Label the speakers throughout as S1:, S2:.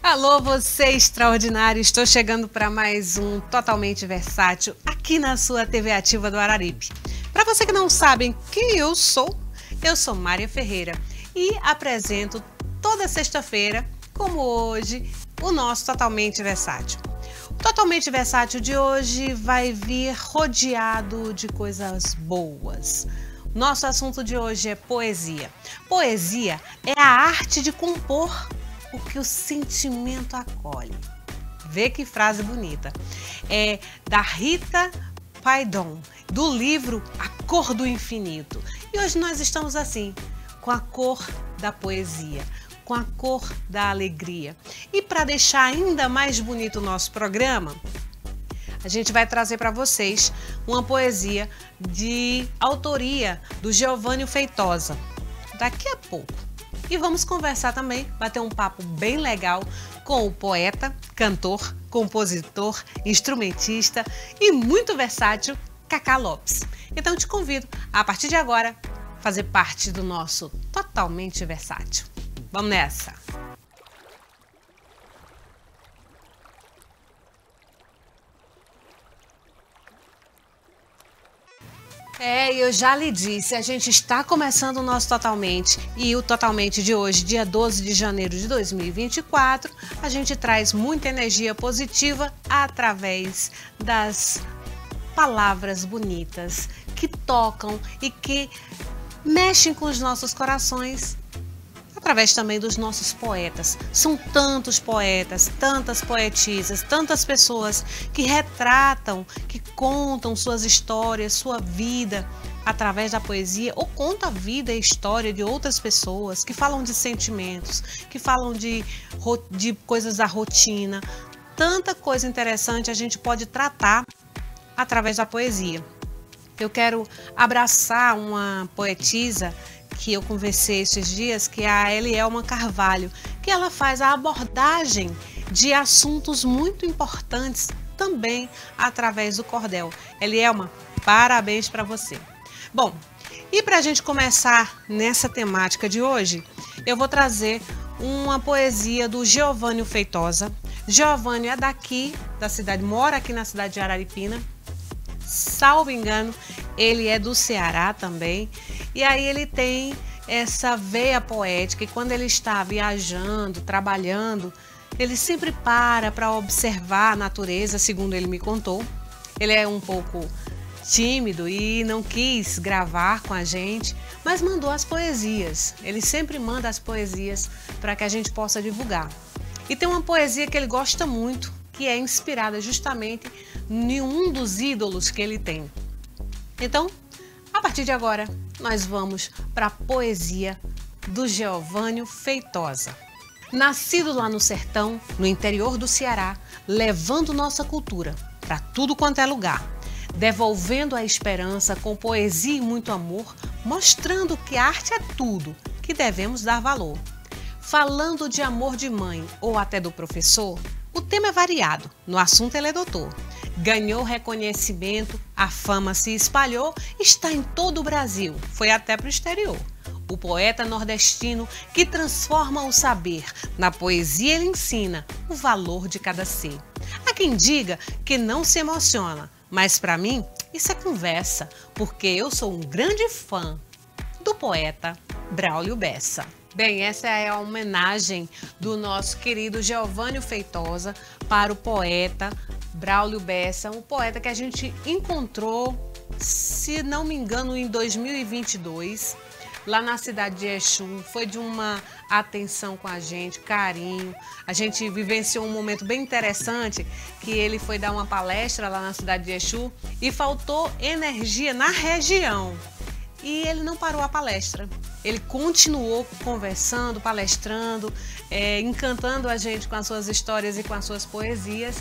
S1: Alô, você extraordinário! Estou chegando para mais um Totalmente Versátil aqui na sua TV Ativa do Araripe. Para você que não sabe quem eu sou Mária Ferreira e apresento toda sexta-feira, como hoje, o nosso Totalmente Versátil. O Totalmente Versátil de hoje vai vir rodeado de coisas boas. Nosso assunto de hoje é poesia. Poesia é a arte de compor o que o sentimento acolhe. Vê que frase bonita. É da Rita Paidon, do livro A Cor do Infinito. E hoje nós estamos assim, com a cor da poesia, com a cor da alegria. E para deixar ainda mais bonito o nosso programa, a gente vai trazer para vocês uma poesia de autoria do Geovânio Feitosa, daqui a pouco. E vamos conversar também, bater um papo bem legal com o poeta, cantor, compositor, instrumentista e muito versátil Cacá Lopes. Então te convido a partir de agora fazer parte do nosso Totalmente Versátil. Vamos nessa! Eu já lhe disse, a gente está começando o nosso Totalmente e o Totalmente de hoje, dia 12 de janeiro de 2024, a gente traz muita energia positiva através das palavras bonitas que tocam e que mexem com os nossos corações, através também dos nossos poetas. São tantos poetas, tantas poetisas, tantas pessoas que retratam, que contam suas histórias, sua vida através da poesia, ou contam a vida e a história de outras pessoas, que falam de sentimentos, que falam de coisas da rotina. Tanta coisa interessante a gente pode tratar através da poesia. Eu quero abraçar uma poetisa que eu conversei esses dias, que é a Elielma Carvalho, que ela faz a abordagem de assuntos muito importantes também através do cordel. Elielma, parabéns para você. Bom, e para a gente começar nessa temática de hoje, eu vou trazer uma poesia do Geovânio Feitosa. Geovânio é daqui, da cidade, mora aqui na cidade de Araripina. Salvo engano, ele é do Ceará também. E aí ele tem essa veia poética e quando ele está viajando, trabalhando, ele sempre para observar a natureza, segundo ele me contou. Ele é um pouco tímido e não quis gravar com a gente, mas mandou as poesias. Ele sempre manda as poesias para que a gente possa divulgar. E tem uma poesia que ele gosta muito, que é inspirada justamente em um dos ídolos que ele tem. Então, a partir de agora, nós vamos para a poesia do Geovânio Feitosa. Nascido lá no sertão, no interior do Ceará, levando nossa cultura para tudo quanto é lugar, devolvendo a esperança com poesia e muito amor, mostrando que a arte é tudo, que devemos dar valor. Falando de amor de mãe ou até do professor, o tema é variado, no assunto ele é doutor. Ganhou reconhecimento, a fama se espalhou, está em todo o Brasil, foi até para o exterior. O poeta nordestino que transforma o saber, na poesia ele ensina o valor de cada ser. Há quem diga que não se emociona, mas para mim isso é conversa, porque eu sou um grande fã do poeta Braulio Bessa. Bem, essa é a homenagem do nosso querido Geovânio Feitosa para o poeta Braulio Bessa, um poeta que a gente encontrou, se não me engano, em 2022, lá na cidade de Exu. Foi de uma atenção com a gente, carinho. A gente vivenciou um momento bem interessante, que ele foi dar uma palestra lá na cidade de Exu e faltou energia na região. E ele não parou a palestra. Ele continuou conversando, palestrando, encantando a gente com as suas histórias e com as suas poesias.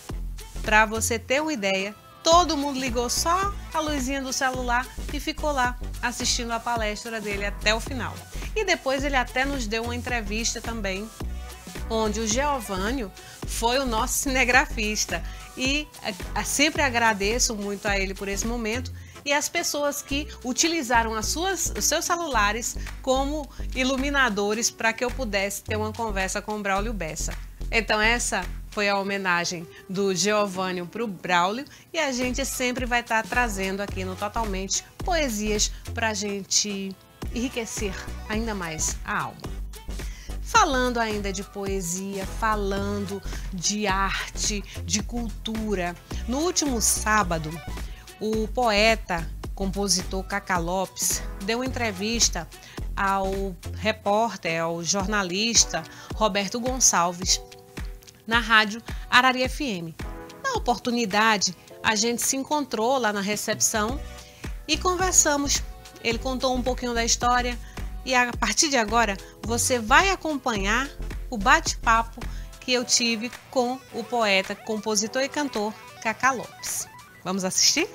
S1: Para você ter uma ideia, todo mundo ligou só a luzinha do celular e ficou lá assistindo a palestra dele até o final. E depois ele até nos deu uma entrevista também, onde o Geovânio foi o nosso cinegrafista. E sempre agradeço muito a ele por esse momento e as pessoas que utilizaram os seus celulares como iluminadores para que eu pudesse ter uma conversa com o Braulio Bessa. Então essa foi a homenagem do Geovânio para o Braulio e a gente sempre vai estar trazendo aqui no Totalmente poesias para a gente enriquecer ainda mais a alma. Falando ainda de poesia, falando de arte, de cultura, no último sábado, o poeta, compositor Cacá Lopes deu uma entrevista ao repórter, ao jornalista Roberto Gonçalves, na rádio Arari FM. Na oportunidade, a gente se encontrou lá na recepção e conversamos. Ele contou um pouquinho da história e a partir de agora você vai acompanhar o bate-papo que eu tive com o poeta, compositor e cantor Cacá Lopes. Vamos assistir?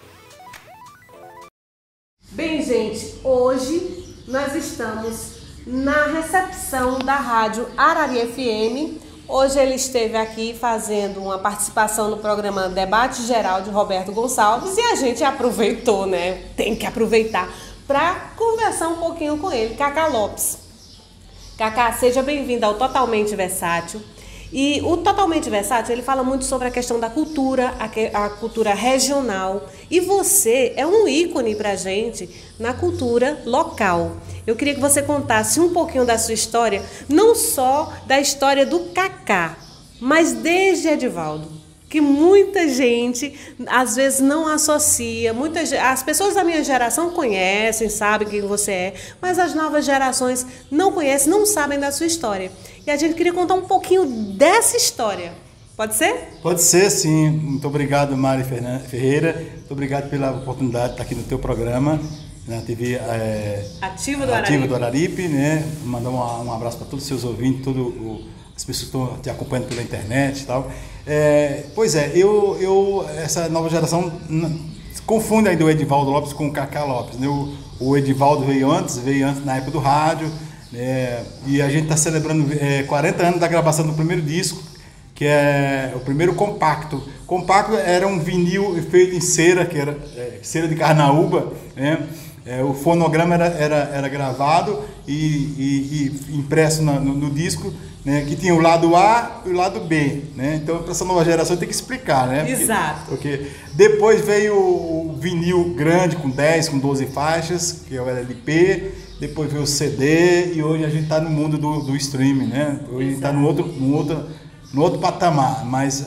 S1: Bem, gente, hoje nós estamos na recepção da rádio Arari FM. Hoje ele esteve aqui fazendo uma participação no programa Debate Geral de Roberto Gonçalves e a gente aproveitou, né? Tem que aproveitar para conversar um pouquinho com ele, Cacá Lopes. Cacá, seja bem-vindo ao Totalmente Versátil. E o Totalmente Versátil, ele fala muito sobre a questão da cultura, a cultura regional. E você é um ícone pra gente na cultura local. Eu queria que você contasse um pouquinho da sua história, não só da história do Cacá, mas desde Edivaldo, que muita gente às vezes não associa, as pessoas da minha geração conhecem, sabem quem você é, mas as novas gerações não conhecem, não sabem da sua história. E a gente queria contar um pouquinho dessa história. Pode ser?
S2: Pode ser, sim. Muito obrigado, Mari Ferreira. Muito obrigado pela oportunidade de estar aqui no teu programa, na TV
S1: Ativa
S2: do Araripe, né? Mandar um abraço para todos os seus ouvintes, as pessoas que estão te acompanhando pela internet e tal. Pois é, essa nova geração confunde ainda o Edivaldo Lopes com o Cacá Lopes, né? O Edivaldo veio antes na época do rádio, e a gente está celebrando 40 anos da gravação do primeiro disco, que é o primeiro compacto. Compacto era um vinil feito em cera, que era cera de carnaúba, né? O fonograma era gravado e impresso no disco, né, que tinha o lado A e o lado B, né? Então, para essa nova geração tem que explicar, né?
S1: Exato.
S2: Porque depois veio o vinil grande com 10, com 12 faixas, que é o LP, depois veio o CD e hoje a gente está no mundo do streaming, né? Hoje a gente está no outro patamar, mas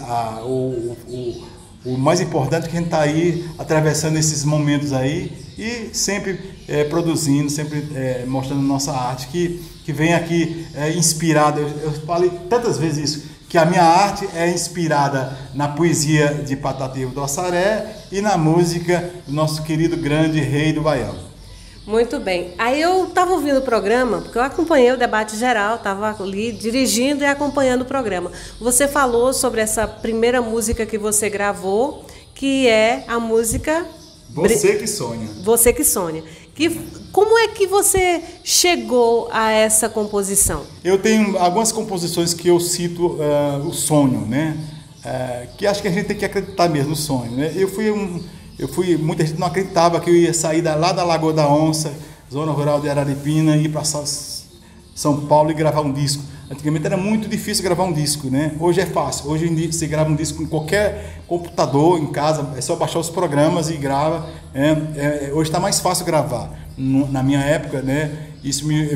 S2: o mais importante é que a gente está aí atravessando esses momentos aí e sempre produzindo, sempre mostrando nossa arte que vem aqui inspirada. Eu falei tantas vezes isso, que a minha arte é inspirada na poesia de Patativa do Assaré e na música do nosso querido grande rei do Baião.
S1: Muito bem. Aí eu estava ouvindo o programa, porque eu acompanhei o debate geral, estava ali dirigindo e acompanhando o programa. Você falou sobre essa primeira música que você gravou, que é a música...
S2: Você que Sonha.
S1: Você que Sonha. Como é que você chegou a essa composição?
S2: Eu tenho algumas composições que eu cito o sonho, né? Que acho que a gente tem que acreditar mesmo no sonho, né? Muita gente não acreditava que eu ia sair lá da Lagoa da Onça, zona rural de Araripina, e ir para São Paulo e gravar um disco. Antigamente era muito difícil gravar um disco, né? Hoje é fácil. Hoje em dia você grava um disco em qualquer computador, em casa, é só baixar os programas e grava. Hoje está mais fácil gravar. Na minha época, né? Isso em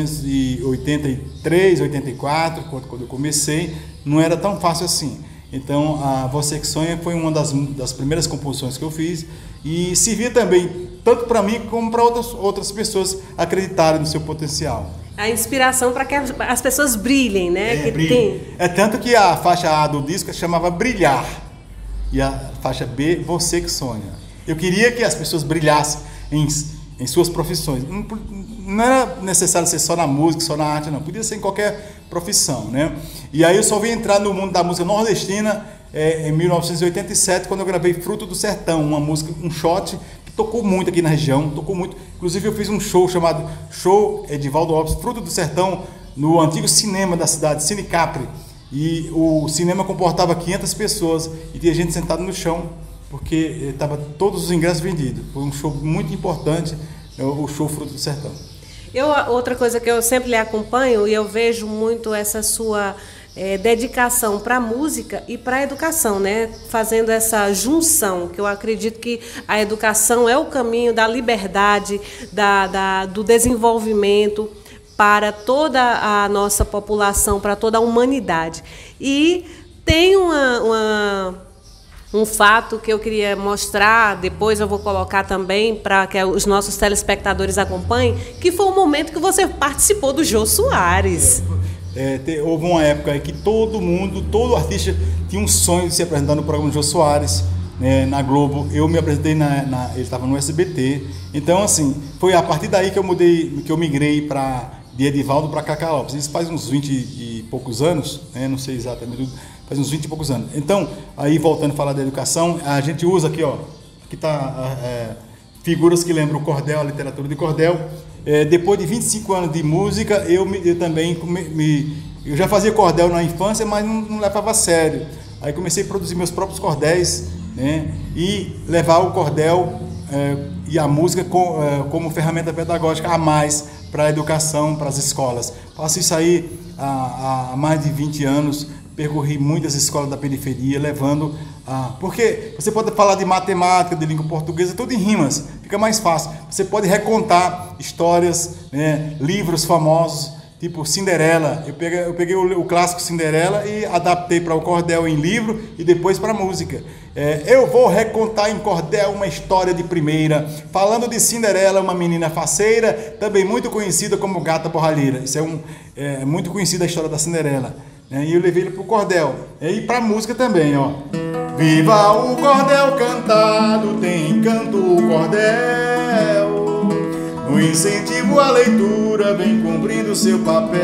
S2: 1983, 84, quando eu comecei, não era tão fácil assim. Então, a Você que Sonha foi uma das primeiras composições que eu fiz e servia também, tanto para mim como para outras pessoas acreditarem no seu potencial.
S1: A inspiração para que as pessoas brilhem, né?
S2: Tanto que a faixa A do disco chamava Brilhar e a faixa B, Você que Sonha. Eu queria que as pessoas brilhassem em suas profissões. Não era necessário ser só na música, só na arte, não. Podia ser em qualquer profissão, né? E aí eu só vim entrar no mundo da música nordestina em 1987, quando eu gravei Fruto do Sertão, uma música, um shot que tocou muito aqui na região, tocou muito. Inclusive eu fiz um show chamado Show Edivaldo Lopes, Fruto do Sertão, no antigo cinema da cidade, Cine Capri. E o cinema comportava 500 pessoas e tinha gente sentada no chão, porque estava todos os ingressos vendidos. Foi um show muito importante, o show Fruto do Sertão.
S1: Outra coisa que eu sempre lhe acompanho e eu vejo muito essa sua dedicação para a música e para a educação, né? Fazendo essa junção, que eu acredito que a educação é o caminho da liberdade, do desenvolvimento para toda a nossa população, para toda a humanidade. E tem um fato que eu queria mostrar, depois eu vou colocar também para que os nossos telespectadores acompanhem, que foi o momento que você participou do Jô Soares.
S2: Houve uma época aí que todo artista tinha um sonho de se apresentar no programa do Jô Soares, né, na Globo. Eu me apresentei ele estava no SBT. Então, assim, foi a partir daí que eu migrei de Edivaldo para Cacá Lopes. Isso faz uns 20 e poucos anos, né, não sei exatamente, faz uns 20 e poucos anos. Então, aí voltando a falar da educação, a gente usa aqui, ó, aqui tá figuras que lembram o cordel, a literatura de cordel. Depois de 25 anos de música, eu também eu já fazia cordel na infância, mas não levava a sério. Aí comecei a produzir meus próprios cordéis, né, e levar o cordel e a música como ferramenta pedagógica a mais para a educação, para as escolas. Faço isso aí há mais de 20 anos, percorri muitas escolas da periferia, levando porque você pode falar de matemática, de língua portuguesa, tudo em rimas, fica mais fácil. Você pode recontar histórias, né, livros famosos, tipo Cinderela. Eu peguei o clássico Cinderela e adaptei para o cordel em livro e depois para a música. Eu vou recontar em cordel uma história de primeira, falando de Cinderela, uma menina faceira, também muito conhecida como Gata Borralheira. Isso é muito conhecida a história da Cinderela. E eu levei ele para o cordel. E para a música também, ó. Viva o cordel cantado, tem encanto o cordel. No incentivo à leitura, vem cumprindo seu papel.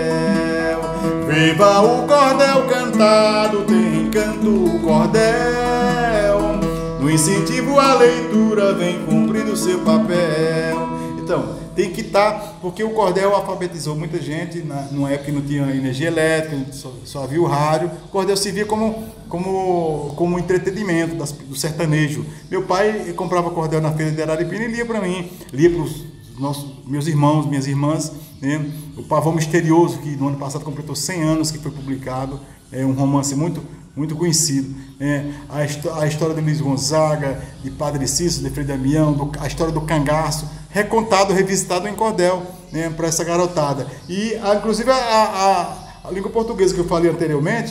S2: Viva o cordel cantado, tem encanto o cordel. No incentivo à leitura, vem cumprindo seu papel. Então, tem que estar, porque o cordel alfabetizou muita gente, numa época que não tinha energia elétrica, só havia o rádio. O cordel servia como entretenimento do sertanejo. Meu pai comprava cordel na feira de Araripina e lia para mim, lia para os meus irmãos, minhas irmãs, né? O Pavão Misterioso, que no ano passado completou 100 anos, que foi publicado, um romance muito conhecido, a história de Luiz Gonzaga, de Padre Cícero, de Frei Damião, a história do cangaço, recontado, revisitado em cordel, né, para essa garotada. E inclusive a língua portuguesa que eu falei anteriormente,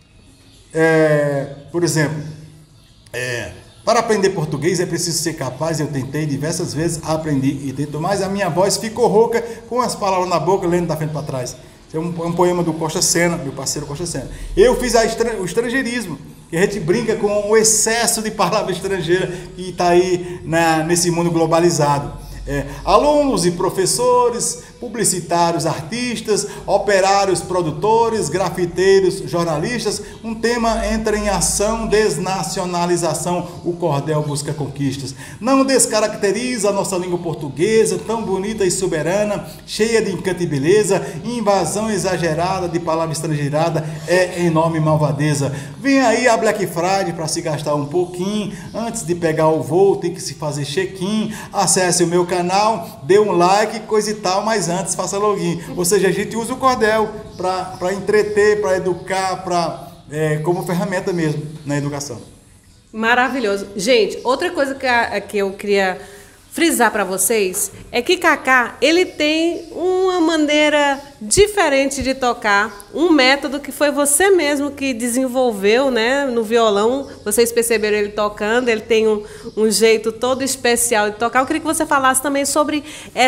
S2: por exemplo, para aprender português é preciso ser capaz, eu tentei diversas vezes, aprendi e tento mais, a minha voz ficou rouca com as palavras na boca, lendo da frente para trás. É um poema do Costa Sena, meu parceiro Costa Sena. Eu fiz o estrangeirismo, que a gente brinca com o excesso de palavra estrangeira que está aí nesse mundo globalizado. Alunos e professores, publicitários, artistas, operários, produtores, grafiteiros, jornalistas, um tema entra em ação, desnacionalização, o cordel busca conquistas. Não descaracteriza a nossa língua portuguesa, tão bonita e soberana, cheia de encanto e beleza, invasão exagerada de palavra estrangeirada, é enorme malvadeza. Vem aí a Black Friday para se gastar um pouquinho, antes de pegar o voo tem que se fazer check-in, acesse o meu canal, dê um like, coisa e tal, mas antes faça login. Ou seja, a gente usa o cordel para entreter, para educar, como ferramenta mesmo na educação.
S1: Maravilhoso. Gente, outra coisa que eu queria frisar para vocês é que Cacá, ele tem uma maneira diferente de tocar, um método que foi você mesmo que desenvolveu, né, no violão. Vocês perceberam ele tocando, ele tem um jeito todo especial de tocar. Eu queria que você falasse também sobre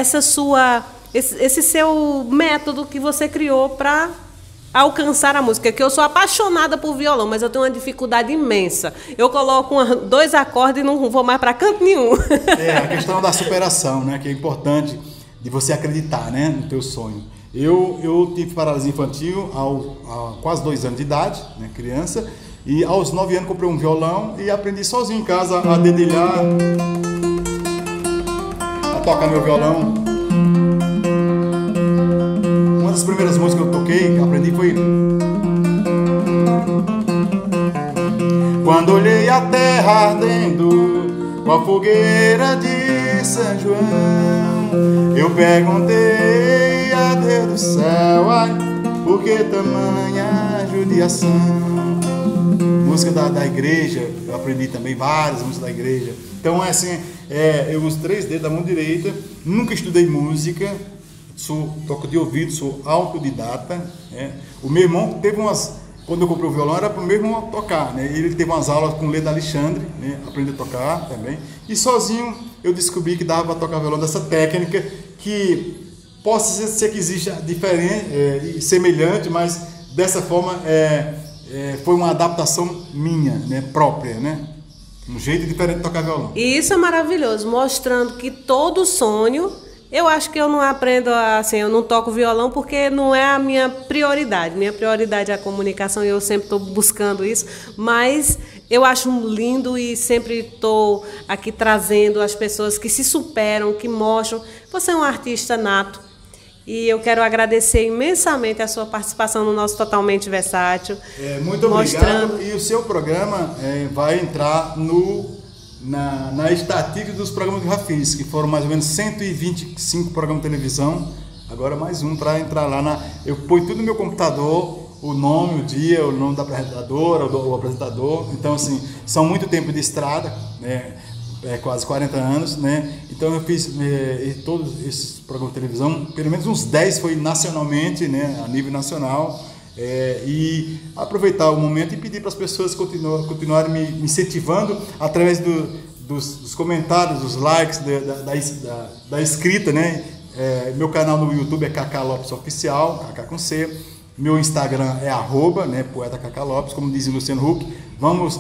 S1: esse seu método que você criou para alcançar a música, que eu sou apaixonada por violão, mas eu tenho uma dificuldade imensa. Eu coloco 2 acordes e não vou mais para canto nenhum.
S2: A questão da superação, né, que é importante de você acreditar, né, no teu sonho. Eu tive paralisia infantil há quase 2 anos de idade, né, criança, e aos 9 anos comprei um violão e aprendi sozinho em casa a dedilhar, a tocar meu violão. Uma das primeiras músicas que eu toquei, que eu aprendi, foi quando olhei a terra ardendo com a fogueira de São João, eu perguntei a Deus do céu, ai, por por que tamanha judiação? Música da igreja, eu aprendi também várias músicas da igreja. Então, assim, eu uso 3 dedos da mão direita, nunca estudei música, toco de ouvido, sou autodidata. O meu irmão teve quando eu comprei o violão, era para o meu irmão tocar, né? Ele teve umas aulas com o Leda Alexandre, né? Aprendi a tocar também. E sozinho eu descobri que dava para tocar violão dessa técnica, que possa ser que exista diferente e semelhante, mas dessa forma foi uma adaptação minha, né? Própria, né? Um jeito diferente de tocar violão.
S1: E isso é maravilhoso, mostrando que todo sonho... Eu acho que eu não aprendo assim, eu não toco violão porque não é a minha prioridade. Minha prioridade é a comunicação e eu sempre estou buscando isso. Mas eu acho lindo e sempre estou aqui trazendo as pessoas que se superam, que mostram. Você é um artista nato e eu quero agradecer imensamente a sua participação no nosso Totalmente Versátil.
S2: Muito obrigado. E o seu programa vai entrar na estatística dos programas que eu já fiz, que foram mais ou menos 125 programas de televisão, agora mais um para entrar lá eu ponho tudo no meu computador, o nome, o dia, o nome da apresentadora, o apresentador. Então, assim, são muito tempo de estrada, né? Quase 40 anos, né? Então eu fiz todos esses programas de televisão, pelo menos uns 10 foi nacionalmente, né? A nível nacional. E aproveitar o momento e pedir para as pessoas continuarem me incentivando através dos comentários, dos likes, da escrita, né? Meu canal no YouTube é Cacá Lopes Oficial, Cacá com C. Meu Instagram é @ né, Poeta Cacá Lopes, como diz o Luciano Huck. Vamos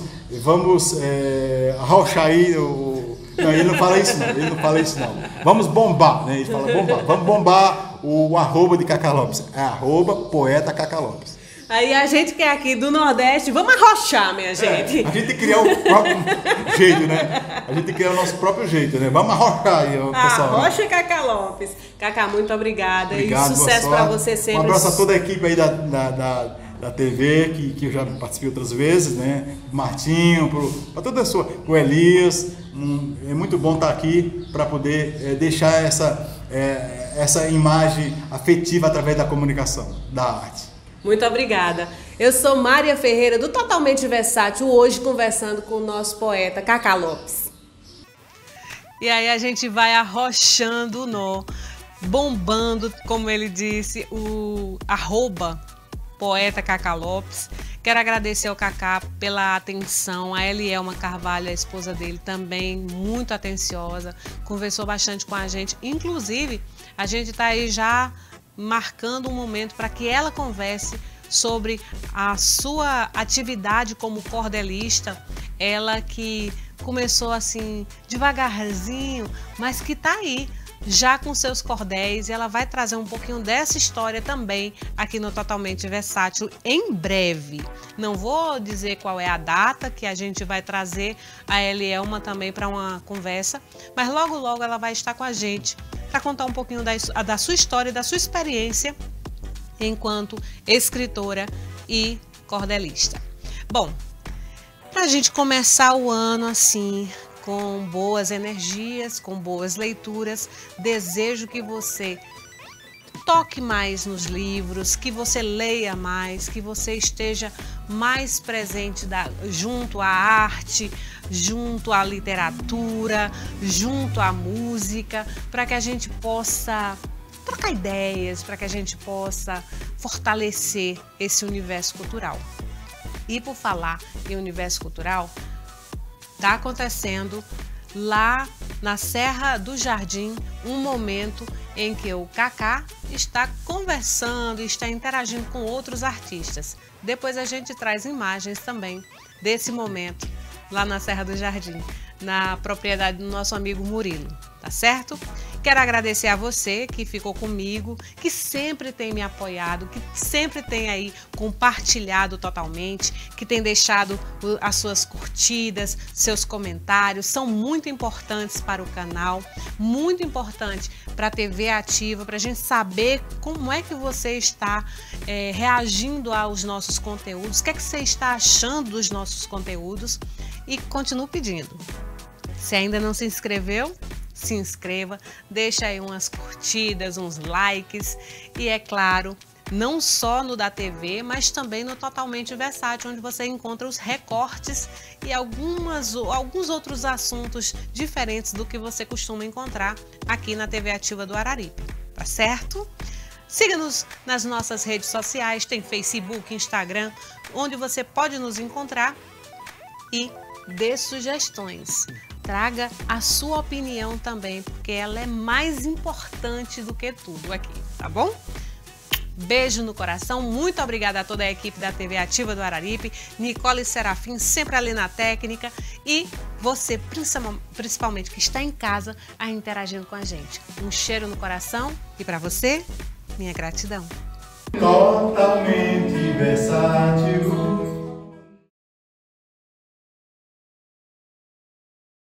S2: arrochar aí. Não, ele não fala isso não. Vamos bombar, né? Ele fala bombar. Vamos bombar o @ de Cacá Lopes. É @Poeta Cacá Lopes.
S1: Aí a gente que é aqui do Nordeste, vamos arrochar, minha gente.
S2: A gente tem que criar o próprio jeito, né? A gente tem que criar o nosso próprio jeito, né? Vamos arrochar aí, pessoal.
S1: Arrocha, Cacá Lopes. Cacá, muito obrada. Obrigado, e sucesso para você sempre.
S2: Um abraço a toda a equipe aí da TV, que eu já participei outras vezes, né? Martinho, para toda a sua, o Elias. É muito bom estar aqui para poder deixar essa imagem afetiva através da comunicação, da arte.
S1: Muito obrigada. Eu sou Mária Ferreira, do Totalmente Versátil, hoje conversando com o nosso poeta Cacá Lopes. E aí a gente vai arrochando o nó, bombando, como ele disse, o @Poeta Cacá Lopes. Quero agradecer ao Cacá pela atenção, a Elielma Carvalho, a esposa dele, também muito atenciosa, conversou bastante com a gente. Inclusive, a gente está aí já marcando um momento para que ela converse sobre a sua atividade como cordelista. Ela que começou assim devagarzinho, mas que está aí já com seus cordéis, e ela vai trazer um pouquinho dessa história também aqui no Totalmente Versátil em breve. Não vou dizer qual é a data que a gente vai trazer a Elielma também para uma conversa, mas logo logo ela vai estar com a gente para contar um pouquinho da sua história, da sua experiência enquanto escritora e cordelista. Bom, para a gente começar o ano assim, com boas energias, com boas leituras, desejo que você toque mais nos livros, que você leia mais, que você esteja mais presente junto à arte, junto à literatura, junto à música, para que a gente possa trocar ideias, para que a gente possa fortalecer esse universo cultural. E por falar em universo cultural, está acontecendo lá na Serra do Jardim um momento em que o Cacá está conversando, está interagindo com outros artistas. Depois a gente traz imagens também desse momento lá na Serra do Jardim, na propriedade do nosso amigo Murilo, tá certo? Quero agradecer a você que ficou comigo, que sempre tem me apoiado, que sempre tem aí compartilhado totalmente, que tem deixado as suas curtidas, seus comentários, são muito importantes para o canal, muito importante para a TV Ativa, para a gente saber como é que você está reagindo aos nossos conteúdos, o que é que você está achando dos nossos conteúdos, e continuo pedindo. Se ainda não se inscreveu, se inscreva, deixa aí umas curtidas, uns likes e, é claro, não só no da TV, mas também no Totalmente Versátil, onde você encontra os recortes e alguns outros assuntos diferentes do que você costuma encontrar aqui na TV Ativa do Araripe, tá certo? Siga-nos nas nossas redes sociais, tem Facebook, Instagram, onde você pode nos encontrar e dê sugestões. Traga a sua opinião também, porque ela é mais importante do que tudo aqui, tá bom? Beijo no coração, muito obrigada a toda a equipe da TV Ativa do Araripe, Nicole e Serafim sempre ali na técnica e você, principalmente que está em casa, interagindo com a gente. Um cheiro no coração e para você, minha gratidão.
S2: Totalmente versátil.